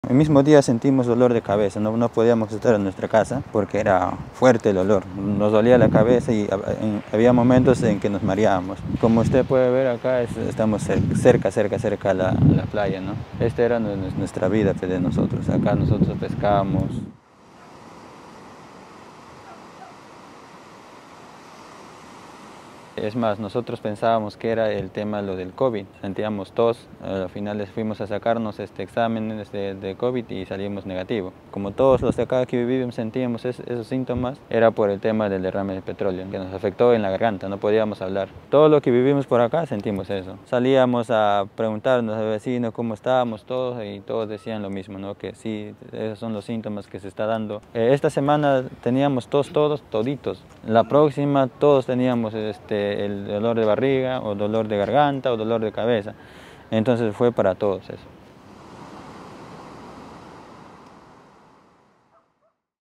El mismo día sentimos dolor de cabeza, no podíamos estar en nuestra casa porque era fuerte el olor, nos dolía la cabeza y había momentos en que nos mareábamos. Como usted puede ver acá, estamos cerca a la playa, ¿no? Esta era nuestra vida de nosotros, acá nosotros pescábamos. Es más, nosotros pensábamos que era el tema lo del COVID, sentíamos tos, al final fuimos a sacarnos exámenes de COVID y salimos negativo. Como todos los de acá que vivimos sentíamos esos síntomas, era por el tema del derrame de petróleo, que nos afectó en la garganta, no podíamos hablar. Todo lo que vivimos por acá sentimos eso. Salíamos a preguntarnos al vecino cómo estábamos todos y todos decían lo mismo, ¿no? Que sí, esos son los síntomas que se está dando. Esta semana teníamos tos toditos. La próxima todos teníamos el dolor de barriga o dolor de garganta o dolor de cabeza. Entonces fue para todos eso.